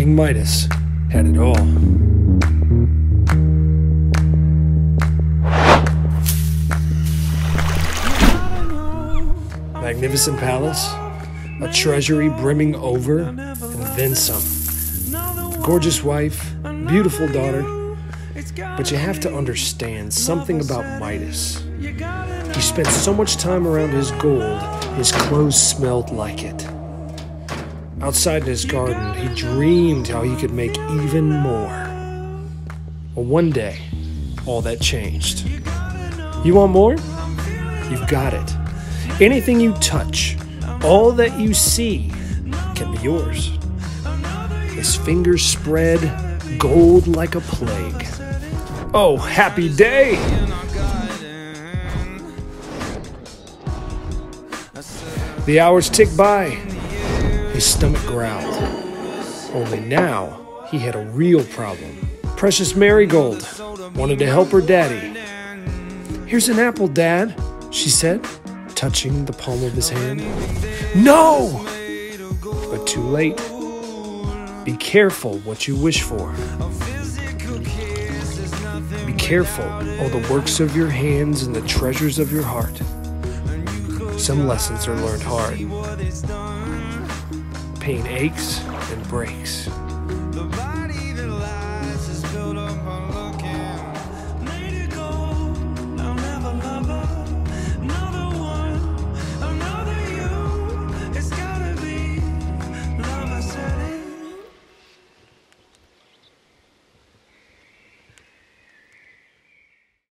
King Midas had it all. Magnificent palace, a treasury brimming over, and then some. Gorgeous wife, beautiful daughter. But you have to understand something about Midas. He spent so much time around his gold, his clothes smelled like it. Outside in his garden, he dreamed how he could make even more. Well, one day, all that changed. You want more? You've got it. Anything you touch, all that you see, can be yours. His fingers spread, gold like a plague. Oh, happy day! The hours ticked by. His stomach growled. Only now, he had a real problem. Precious Marigold wanted to help her daddy. "Here's an apple, Dad," she said, touching the palm of his hand. "No!" But too late. Be careful what you wish for. Be careful all the works of your hands and the treasures of your heart. Some lessons are learned hard. Pain aches and breaks.